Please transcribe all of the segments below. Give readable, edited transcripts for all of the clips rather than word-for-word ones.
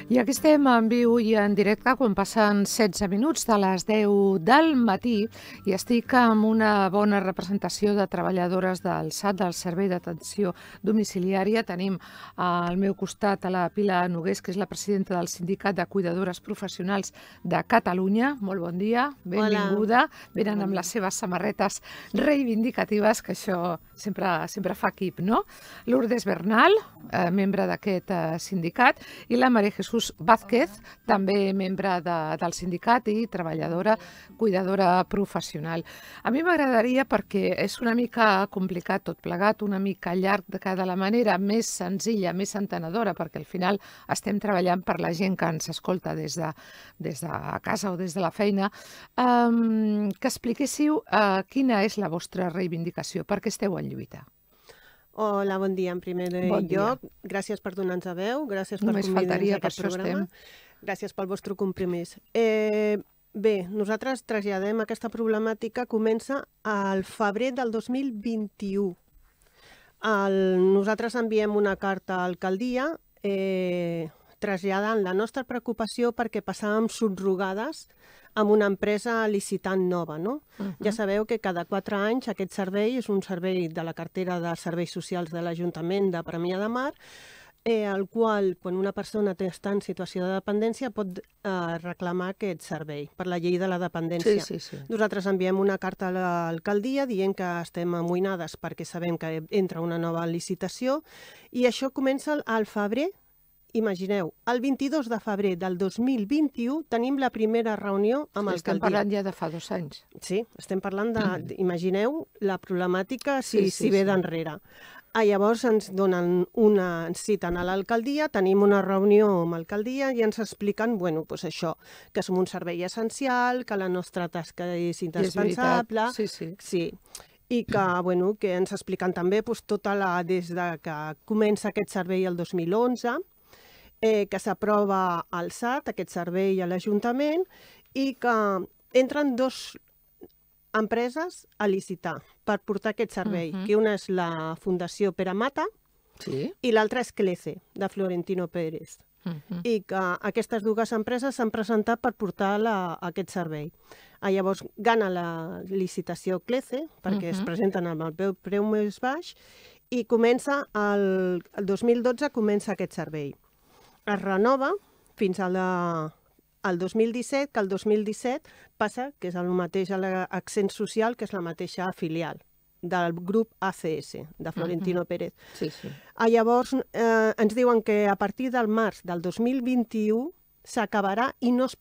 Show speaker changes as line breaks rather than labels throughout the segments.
I aquí estem en viu i en directe quan passen 16 minuts de les 10 del matí i estic amb una bona representació de treballadores del SAT, del Servei d'Atenció Domiciliària. Tenim al meu costat a la Pilar Nogués, que és la presidenta del Sindicat de Cuidadores Professionals de Catalunya. Molt bon dia, benvinguda. Venen amb les seves samarretes reivindicatives, que això sempre fa equip, no? Lourdes Bernal, membre d'aquest sindicat, i la María Jesús Vázquez, també membre del sindicat i treballadora, cuidadora professional. A mi m'agradaria, perquè és una mica complicat tot plegat, una mica llarg, de la manera més senzilla, més entenedora, perquè al final estem treballant per la gent que ens escolta des de casa o des de la feina, que expliquéssiu quina és la vostra reivindicació, per què esteu en lluita.
Hola, bon dia en primer lloc. Gràcies per donar-nos a veu, gràcies per convidar-nos a aquest programa. Gràcies pel vostre compromís. Bé, nosaltres traslladem aquesta problemàtica, comença al febrer del 2021. Nosaltres enviem una carta a l'alcaldia traslladant la nostra preocupació perquè passàvem subrogades amb una empresa licitant nova, no? Ja sabeu que cada 4 anys aquest servei és un servei de la cartera de serveis socials de l'Ajuntament de Premià de Mar, el qual, quan una persona està en situació de dependència, pot reclamar aquest servei per la llei de la dependència.
Sí.
Nosaltres enviem una carta a l'alcaldia dient que estem amoïnades perquè sabem que entra una nova licitació i això comença al febrer. Imagineu, el 22 de febrer del 2021 tenim la primera reunió amb l'alcaldia.
Estem parlant ja de fa 2 anys.
Sí, estem parlant de... Imagineu la problemàtica si ve d'enrere. Llavors ens citen a l'alcaldia, tenim una reunió amb l'alcaldia i ens expliquen, això, que som un servei essencial, que la nostra tasca és indispensable. Sí. I que ens expliquen també des que comença aquest servei el 2011, que s'aprova al SAT, aquest servei a l'Ajuntament, i que entren 2 empreses a licitar per portar aquest servei, que una és la Fundació Pere Mata i l'altra és CLECE, de Florentino Pérez. I que aquestes 2 empreses s'han presentat per portar aquest servei. Llavors gana la licitació CLECE, perquè es presenten amb el preu més baix, i el 2012 comença aquest servei. Es renova fins al 2017, que el 2017 passa, que és el mateix a l'Accent Social, que és la mateixa filial del grup ACS, de Florentino Pérez. Llavors ens diuen que a partir del març del 2021 s'acabarà i no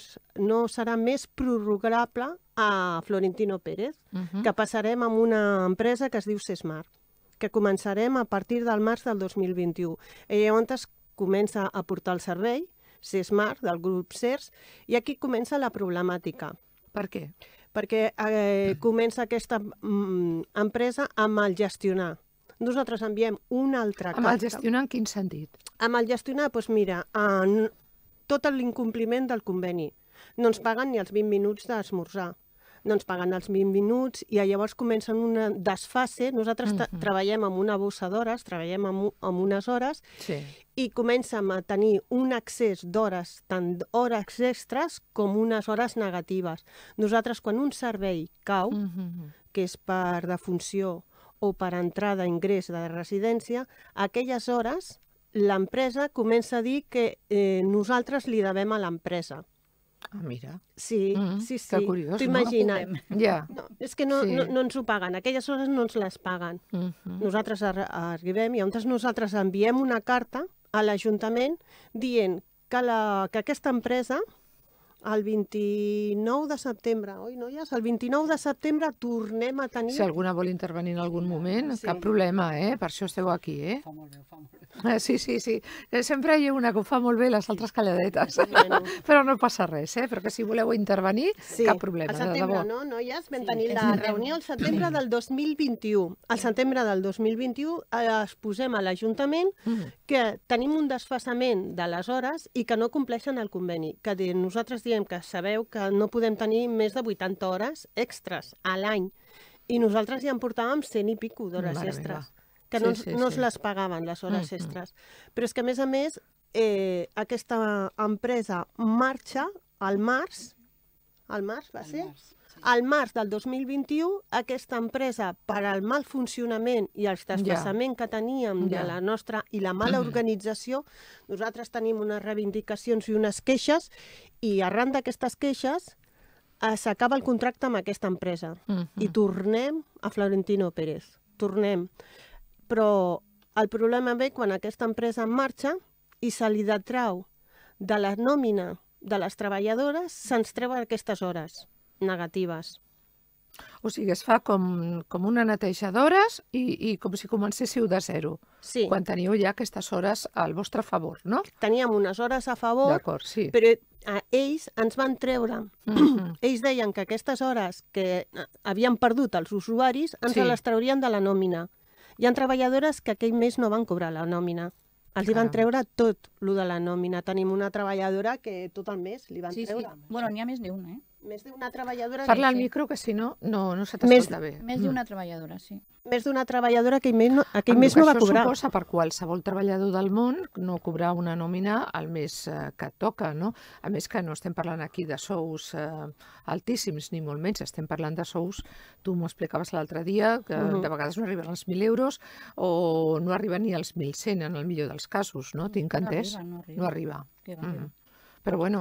serà més prorrogable a Florentino Pérez, que passarem amb una empresa que es diu Sesmart, que començarem a partir del març del 2021. Llavors comença a portar el servei, Sesmart, del grup CERS, i aquí comença la problemàtica.
Per què?
Perquè comença aquesta empresa amb el gestionar. Nosaltres enviem una altra carta.
Amb el gestionar en quin sentit?
Amb el gestionar, doncs mira, tot l'incompliment del conveni. No ens paguen ni els 20 minuts d'esmorzar. No ens paguen els 20 minuts i llavors comencen una desfase. Nosaltres treballem amb una bossa d'hores, treballem amb unes hores i comencem a tenir un excés d'hores, tant hores extres com unes hores negatives. Nosaltres, quan un servei cau, que és per defunció o per entrada, ingrés de residència, aquelles hores l'empresa comença a dir que nosaltres li devem a l'empresa.
Mira.
Sí.
Que curiós,
T'ho imagina't.
No?
És que no ens ho paguen, aquelles hores no ens les paguen. Nosaltres arribem i nosaltres enviem una carta a l'Ajuntament dient que aquesta empresa el 29 de setembre, el 29 de setembre tornem a tenir...
Si alguna vol intervenir en algun moment, cap problema, per això esteu aquí,
Fa molt bé.
Sí. Sempre hi ha una que ho fa molt bé, les altres calladetes. Però no passa res, perquè si voleu intervenir, cap problema.
Al setembre, no, noies? Vam tenir la reunió al setembre del 2021. Al setembre del 2021 es posem a l'Ajuntament que tenim un desfasament de les hores i que no compleixen el conveni. Que nosaltres diem que sabeu que no podem tenir més de 80 hores extres a l'any. I nosaltres ja en portàvem 100 i pico d'hores extres, que no ens les pagaven, les hores extres. Però és que, a més, aquesta empresa marxa al març va ser? Al març del 2021, aquesta empresa, per al mal funcionament i el desplaçament que teníem de la nostra i la mala organització, nosaltres tenim unes reivindicacions i unes queixes, i arran d'aquestes queixes s'acaba el contracte amb aquesta empresa. I tornem a Florentino Pérez. Tornem. Però el problema ve quan aquesta empresa marxa i se li detrau de la nòmina de les treballadores, se'ns treuen aquestes hores negatives.
O sigui, es fa com una neteja d'hores i com si comencéssiu de zero.
Sí.
Quan teniu ja aquestes hores al vostre favor, no?
Teníem unes hores a favor,
d'acord, sí.
Però ells ens van treure. Ells deien que aquestes hores que havien perdut els usuaris ens les traurien de la nòmina. Hi ha treballadores que aquell mes no van cobrar la nòmina. Els hi van treure tot lo de la nòmina. Tenim una treballadora que tot el mes li van treure.
Sí. Bueno, n'hi ha més d'una, eh?
Més d'una treballadora...
Parla al micro, que si no, no se t'escolta bé.
Més d'una treballadora, sí.
Més d'una treballadora que aquell mes no va cobrar.
Això suposa per qualsevol treballador del món no cobrar una nòmina al mes que toca, no? A més que no estem parlant aquí de sous altíssims, ni molt menys. Estem parlant de sous, tu m'ho explicaves l'altre dia, que de vegades no arriben als 1.000 euros o no arriben ni als 1.100 en el millor dels casos, no? Tinc entès? No arriba. Però bueno,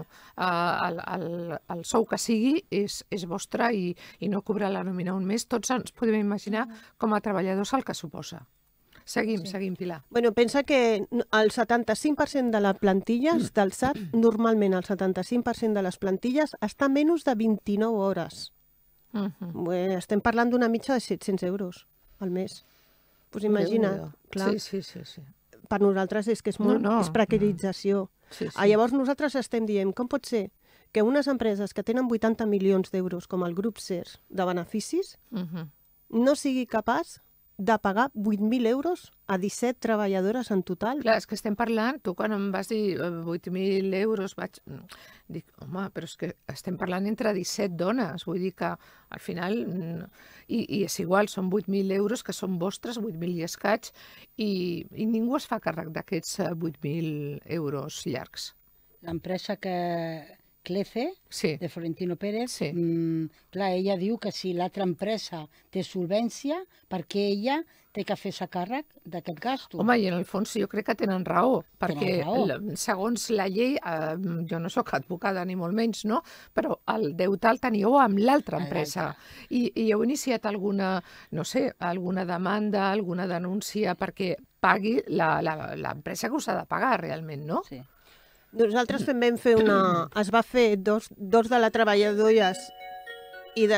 el sou que sigui és vostre i no cobrar la nòmina un mes, tots ens podem imaginar com a treballadors el que suposa. Seguim, Pilar.
Bueno, pensa que el 75% de les plantilles del SAT, normalment el 75% de les plantilles està menys de 29 hores. Estem parlant d'una mitja de 700 euros al mes. Doncs imagina't, clar.
Sí.
Per nosaltres és que és molt és precarització. Llavors nosaltres estem dient, com pot ser que unes empreses que tenen 80 milions d'euros, com el grup SERS, de beneficis, no sigui capaç de pagar 8.000 euros a 17 treballadores en total?
Clar, és que estem parlant, tu quan em vas dir 8.000 euros, vaig... Dic, home, però és que estem parlant entre 17 dones, vull dir que al final... I és igual, són 8.000 euros que són vostres, 8.000 i escaig, i ningú es fa càrrec d'aquests 8.000 euros llargs.
L'empresa Clece, de Florentino Pérez, clar, ella diu que si l'altra empresa té solvència, perquè ella té que fer-se càrrec d'aquest gasto.
Home, i en el fons jo crec que tenen raó, perquè segons la llei, jo no sóc advocada ni molt menys, no? Però el deute el teniu amb l'altra empresa. I heu iniciat alguna, no sé, alguna demanda, alguna denúncia perquè pagui l'empresa que us ha de pagar realment, no?
Sí. Nosaltres vam fer una... Es va fer dos de les treballadores i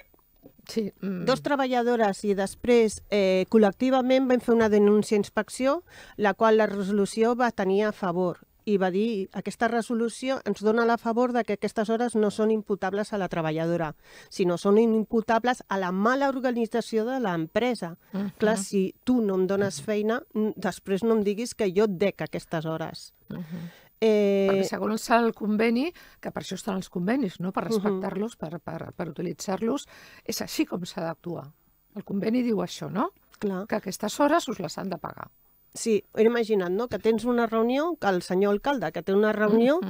dos treballadores i després col·lectivament vam fer una denúncia a inspecció, la qual la resolució va tenir a favor i va dir aquesta resolució ens dona a favor de que aquestes hores no són imputables a la treballadora, sinó són imputables a la mala organització de l'empresa. Clar, si tu no em dones feina, després no em diguis que jo et dec aquestes hores.
Perquè segons el conveni, que per això estan els convenis, no? Per respectar-los, per utilitzar-los, és així com s'ha d'actuar. El conveni diu això, no?
Clar.
Que aquestes hores us les han de pagar.
Sí, imagina't, no? Que tens una reunió, que el senyor alcalde, que té una reunió,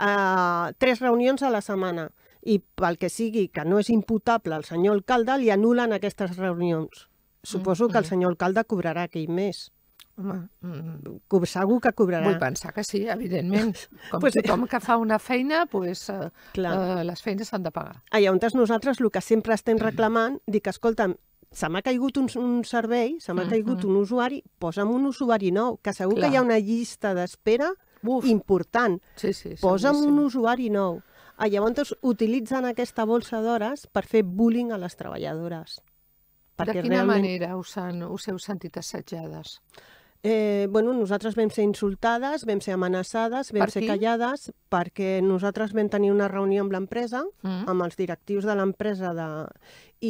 3 reunions a la setmana, i pel que sigui que no és imputable al senyor alcalde, li anulen aquestes reunions. Suposo que el senyor alcalde cobrarà aquell mes.
Home,
segur que cobrarà.
Vull pensar que sí, evidentment. Com tothom que fa una feina, les feines s'han de pagar.
Llavors nosaltres el que sempre estem reclamant, dic, escolta'm, se m'ha caigut un servei, se m'ha caigut un usuari, posa'm un usuari nou, que segur que hi ha una llista d'espera important. Posa'm un usuari nou. Llavors utilitzen aquesta bolsa d'hores per fer bullying a les treballadores.
De quina manera us heu sentit assetjades?
Nosaltres vam ser insultades, vam ser amenaçades, vam ser callades, perquè nosaltres vam tenir una reunió amb l'empresa, amb els directius de l'empresa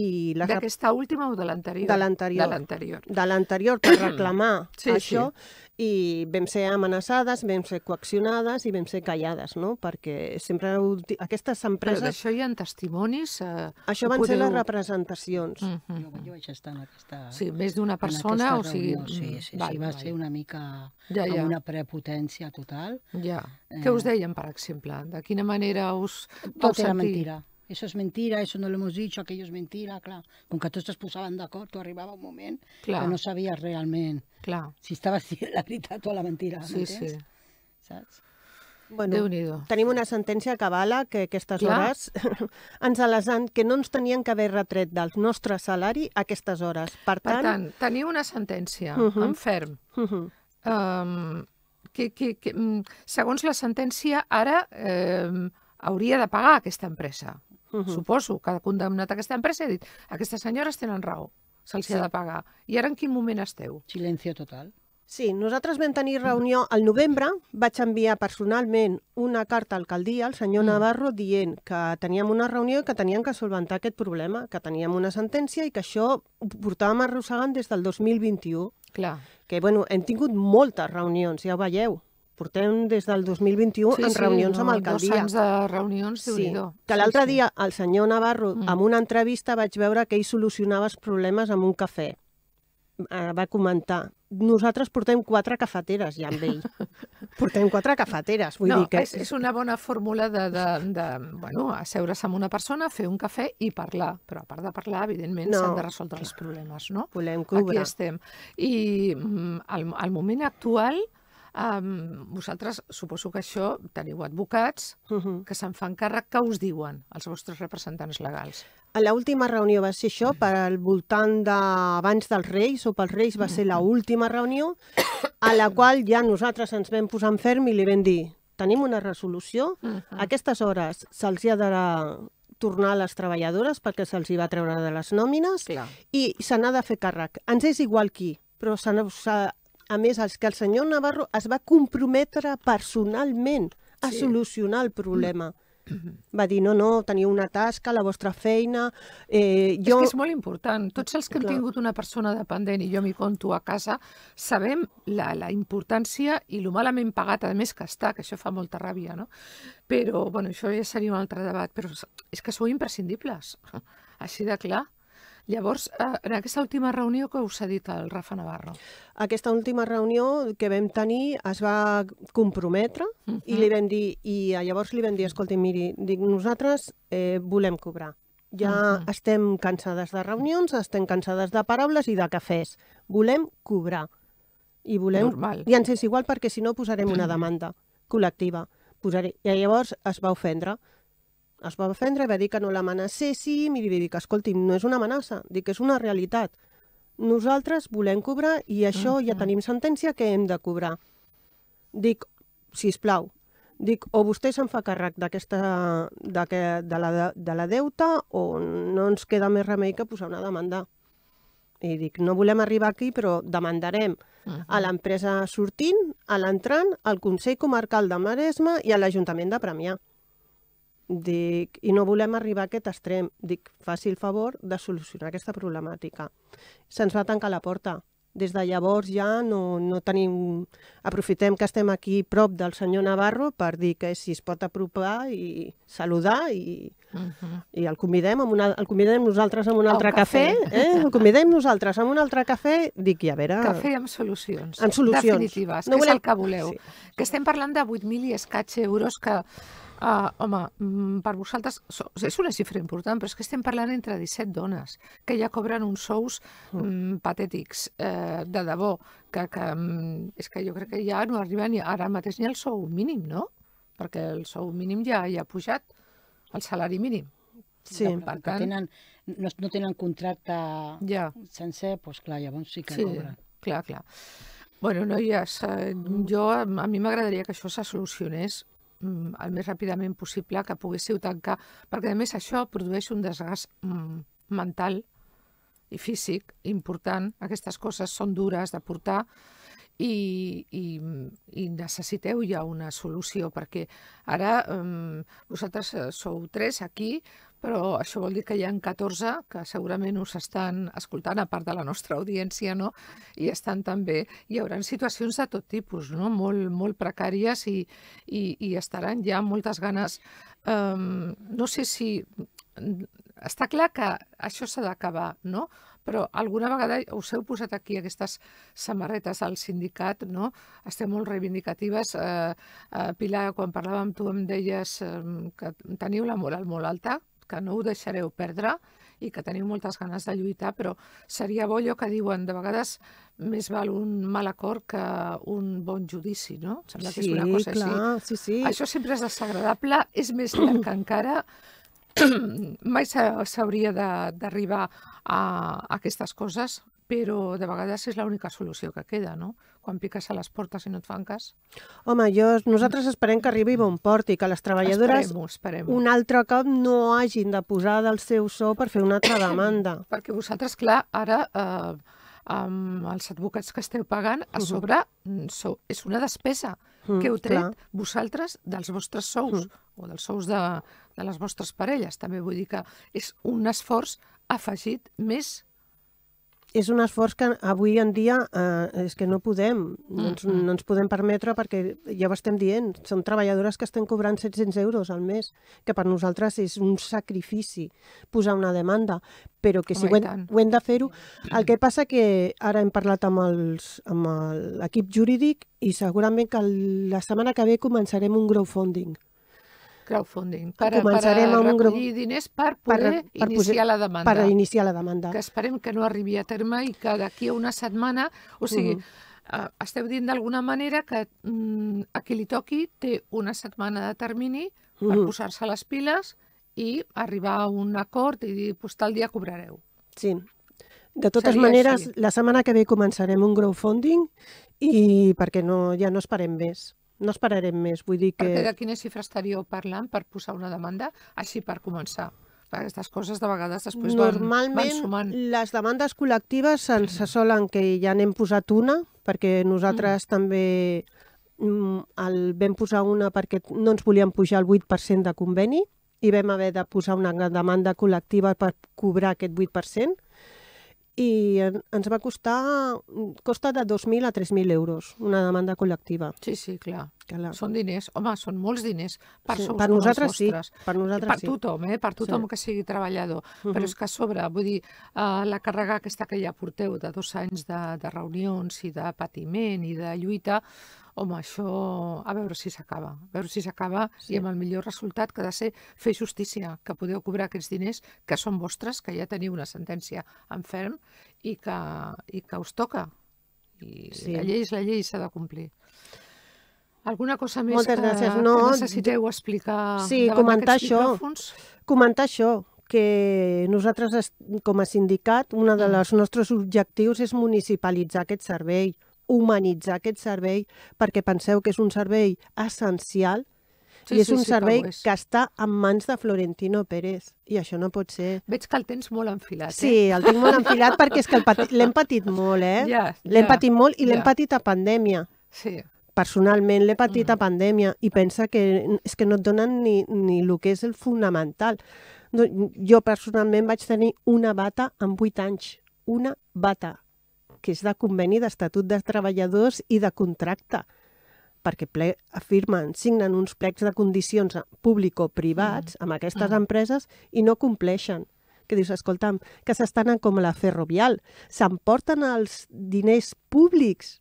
d'aquesta última o de l'anterior?
De l'anterior. De l'anterior, per reclamar això, i vam ser amenaçades, vam ser coaccionades i vam ser callades, no? Perquè sempre aquestes empreses...
Però d'això hi ha testimonis?
Això van ser les representacions.
Jo vaig estar en aquesta...
Sí, més d'una persona, o sigui...
Sí, va ser una mica amb una prepotència total.
Ja. Què us deien, per exemple? De quina manera us vau sentir?
Tot era mentira. Eso es mentira, eso no lo hemos dicho, aquello es mentira, clar. Com que tots es posaven d'acord, tu arribava un moment que no sabies realment si estaves dient la veritat o la mentira, m'entens? Saps?
Bueno, tenim una sentència que avala que aquestes hores que no ens tenien que haver retret del nostre salari aquestes hores. Per tant,
teniu una sentència en ferm. Segons la sentència, ara hauria de pagar aquesta empresa. Suposo que ha condemnat aquesta empresa i ha dit aquestes senyores tenen raó, se'ls ha de pagar. I ara en quin moment esteu?
Silencio total.
Sí, nosaltres vam tenir reunió al novembre, vaig enviar personalment una carta a l'alcaldia, al senyor Navarro, dient que teníem una reunió i que teníem que solventar aquest problema, que teníem una sentència i que això ho portàvem arrossegant des del 2021.
Clar.
Que, bueno, hem tingut moltes reunions, ja ho veieu. Portem des del 2021 en reunions amb l'alcaldia.
2 anys de reunions, Déu-n'hi-do.
Que l'altre dia el senyor Navarro, en una entrevista, vaig veure que ell solucionava els problemes amb un cafè. Va comentar, nosaltres portem 4 cafeteres ja amb ell. Portem 4 cafeteres. Vull dir que...
és una bona fórmula de asseure's amb una persona, fer un cafè i parlar. Però a part de parlar, evidentment, s'han de resoldre els problemes, no?
Volem cobrar.
Aquí estem. I al moment actual... vosaltres suposo que això teniu advocats que se'n fan càrrec. Què us diuen els vostres representants legals?
A l'última reunió va ser això, per al voltant d'abans dels Reis o pels Reis va ser l'última reunió, a la qual ja nosaltres ens vam posar en ferm i li vam dir tenim una resolució, a aquestes hores se'ls ha de tornar a les treballadores perquè se'ls hi va treure de les nòmines i se n'ha de fer càrrec. Ens és igual qui, però a més, que el senyor Navarro es va comprometre personalment a solucionar el problema. Va dir, no, teniu una tasca, la vostra feina...
És que és molt important. Tots els que hem tingut una persona dependent, i jo m'hi conto a casa, sabem la importància i lo malament pagat, a més que està, que això fa molta ràbia, no? Però, bueno, això ja seria un altre debat, però és que sou imprescindibles, així de clar. Llavors, en aquesta última reunió, què us ha dit el Rafa Navarro?
Aquesta última reunió que vam tenir es va comprometre i li vam dir, llavors li vam dir, escolti, miri, nosaltres volem cobrar. Ja estem cansades de reunions, estem cansades de paraules i de cafès. Volem cobrar. I ens és igual perquè si no posarem una demanda col·lectiva. I llavors es va ofendre. Es va ofendre i va dir que no l'amenacéssim i li va dir que, escolti, no és una amenaça, dic que és una realitat. Nosaltres volem cobrar i això ja tenim sentència que hem de cobrar. Dic, sisplau, o vostè se'n fa càrrec de la deuta o no ens queda més remei que posar una demanda. I dic, no volem arribar aquí, però demandarem a l'empresa sortint, a l'entrant, al Consell Comarcal de Maresme i a l'Ajuntament de Premià. Dic, i no volem arribar a aquest extrem. Dic, faci el favor de solucionar aquesta problemàtica. Se'ns va tancar la porta. Des de llavors ja no tenim... Aprofitem que estem aquí prop del senyor Navarro per dir que si es pot apropar i saludar i el convidem nosaltres a un altre cafè. El convidem nosaltres a un altre cafè. Dic, i a veure...
Cafè amb solucions. Definitives, que és el que voleu. Que estem parlant de 8.000 i escaig euros que... Home, per vosaltres és una xifra important, però és que estem parlant entre 17 dones que ja cobren uns sous patètics, de debò, que és que jo crec que ja no arriben ara mateix ni al sou mínim, no? Perquè el sou mínim ja ha pujat, el salari mínim.
Sí, per tant, no tenen contracte sencer, doncs clar, llavors sí que cobren.
Clar. Bueno, noies, a mi m'agradaria que això se solucionés el més ràpidament possible, que poguéssiu tancar, perquè a més això produeix un desgast mental i físic important. Aquestes coses són dures de portar i necessiteu ja una solució, perquè ara vosaltres sou 3 aquí, però això vol dir que hi ha 14 que segurament us estan escoltant, a part de la nostra audiència, no? I estan també... Hi haurà situacions de tot tipus, no? Molt precàries i estaran ja amb moltes ganes. No sé si... Està clar que això s'ha d'acabar, no? Però alguna vegada us heu posat aquí aquestes samarretes al sindicat, no? Estem molt reivindicatives. Pilar, quan parlàvem amb tu em deies que teniu la moral molt alta, que no ho deixareu perdre i que teniu moltes ganes de lluitar, però seria bo allò que diuen, de vegades més val un mal acord que un bon judici, no? Sembla que és una cosa així.
Sí.
Això sempre és desagradable, és més llarg encara. Mai s'hauria d'arribar a aquestes coses, però de vegades és l'única solució que queda, no? Quan piques a les portes i no et fan cas.
Home, nosaltres esperem que arribi bon port i que les treballadores un altre cop no hagin de posar del seu sou per fer una altra demanda.
Perquè vosaltres, clar, ara amb els advocats que esteu pagant, a sobre és una despesa que heu tret vosaltres dels vostres sous o dels sous de les vostres parelles. També vull dir que és un esforç afegit més.
És un esforç que avui en dia és que no podem, no ens podem permetre perquè ja ho estem dient, són treballadores que estan cobrant 700 euros al mes, que per nosaltres és un sacrifici posar una demanda, però que si ho hem de fer-ho. El que passa que ara hem parlat amb l'equip jurídic i segurament que la setmana que ve començarem un crowdfunding.
Per recollir diners per poder iniciar la demanda.
Per iniciar la demanda.
Que esperem que no arribi a terme i que d'aquí a una setmana... O sigui, esteu dient d'alguna manera que a qui li toqui té una setmana de termini per posar-se les piles i arribar a un acord i dir, pues tal dia cobrareu.
Sí. De totes maneres, la setmana que ve començarem un crowdfunding i perquè ja no esperem més. No esperarem més, vull dir que...
Perquè de quina xifra estaríeu parlant per posar una demanda, així per començar? Perquè aquestes coses de vegades després van sumant.
Normalment, les demandes col·lectives ens solen que ja n'hem posat una, perquè nosaltres també vam posar una perquè no ens volien pujar el 8% de conveni i vam haver de posar una demanda col·lectiva per cobrar aquest 8%. I ens va costa de 2.000 a 3.000 euros una demanda col·lectiva.
Sí, clar. Són diners. Home, són molts diners per sous
per nosaltres sí.
Per tothom, per tothom que sigui treballador. Però és que a sobre, vull dir, la càrrega aquesta que ja porteu de 2 anys de reunions i de patiment i de lluita, home, això a veure si s'acaba. A veure si s'acaba i amb el millor resultat que ha de ser fer justícia, que podeu cobrar aquests diners que són vostres, que ja teniu una sentència en ferm i que us toca. I la llei és la llei i s'ha de complir. Alguna cosa més que necessiteu explicar davant d'aquests micròfons?
Comentar això, que nosaltres com a sindicat, un dels nostres objectius és municipalitzar aquest servei, humanitzar aquest servei, perquè penseu que és un servei essencial i és un servei que està en mans de Florentino Pérez i això no pot ser.
Veig que el tens molt enfilat.
Sí, el tinc molt enfilat perquè és que l'hem patit molt, l'hem patit molt i l'hem patit a pandèmia.
Sí.
Personalment l'he patit a pandèmia i pensa que és que no et donen ni el que és el fonamental. Jo personalment vaig tenir una bata amb 8 anys, una bata, que és de conveni d'Estatut de Treballadors i de contracte, perquè signen uns plecs de condicions público-privats amb aquestes empreses i no compleixen. Que dius, escolta'm, que s'estan com la Ferrovial, s'emporten els diners públics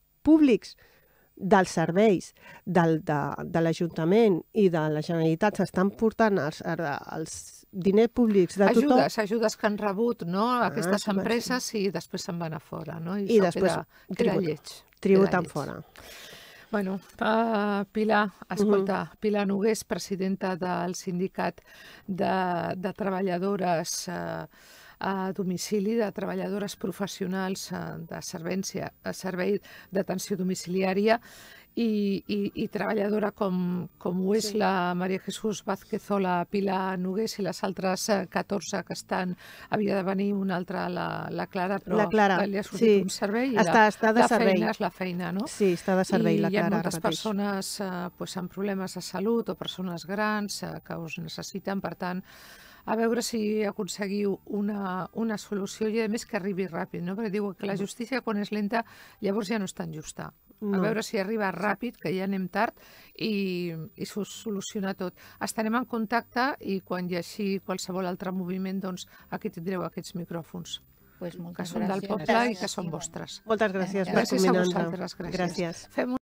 dels serveis de l'Ajuntament i de la Generalitat, s'estan portant els diners públics de tothom.
Ajudes que han rebut aquestes empreses i després se'n van a fora.
I després tributen fora.
Bueno, Pilar, escolta, Pilar Nogués, presidenta del Sindicat de Treballadores a domicili, de treballadores professionals de servei d'atenció domiciliària i treballadora com ho és la Maria Jesús Vázquez o la Pilar Nogués i les altres 14 que estan. Havia de venir una altra, la Clara, però li ha sortit un servei i la feina és la feina, no?
Sí, està de servei la Clara.
I hi ha moltes persones amb problemes de salut o persones grans que us necessiten, per tant, a veure si aconseguiu una solució i, a més, que arribi ràpid, no? Perquè diu que la justícia, quan és lenta, llavors ja no és tan justa. A veure si arriba ràpid, que ja anem tard, i s'ho soluciona tot. Estarem en contacte i quan hi hagi qualsevol altre moviment, doncs aquí tindreu aquests micròfons. Que són del poble i que són vostres.
Moltes gràcies per
convidar-nos. Gràcies a vosaltres.
Gràcies.
Fem